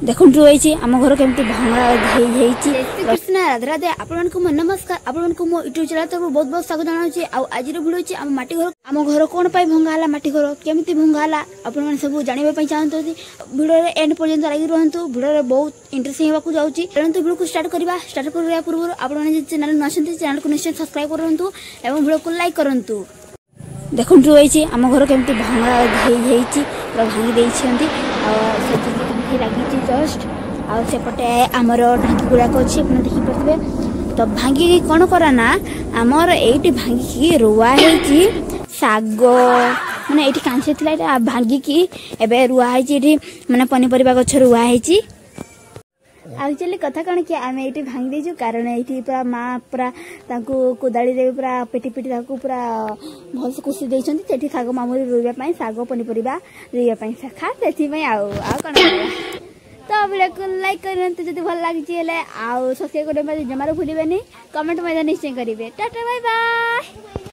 देखु रही आम घर केमती भंगा कृष्ण राधे राधे आपण को नमस्कार आपण को मो यूट्यूब चैनल तरफ बहुत बहुत स्वागत जनाऊँ। आज वीडियो आम माटी घर आम घर कौन पाई भंगाला माटी घर केमती भंगाला आपण सब जानवाई चाहते वीडियो एंड पर्यंत लगी रुहतु। वीडियो बहुत इंटरेस्टिंग होगा जाऊँगी तेणु वीडियो को स्टार्ट करने पूर्व आपण चैनल न चैनल को निश्चय सब्सक्राइब करूँ और वीडियो को लाइक करूँ। देखु रही आम घर केमती भंगा पूरा भांगी लगी जस्ट आउटे आमर ढांकी गुड़ाक अच्छे देखिपे तो भांगी कौन कराना आमर ये भांगी रुआ शाग माने ये कांचे थी भांगिकी एवं रुआई माने पनीपरिया गछ रुआई। एक्चुअली कथा कौन कि आम ये भांगी देचु कारण ये पूरा माँ पूरा कोदाड़ी पूरा पेटी पेटी पूरा भल से कुशी देती शाग मामूली रोईवाई शाग पनीपरिया रोईवाई शाखा से कौन तो वीडियो को लाइक करते जब भल लगी सब्सक्राइब करने जमार भूलें कमेंट निश्चय करेंगे। Tata bye bye.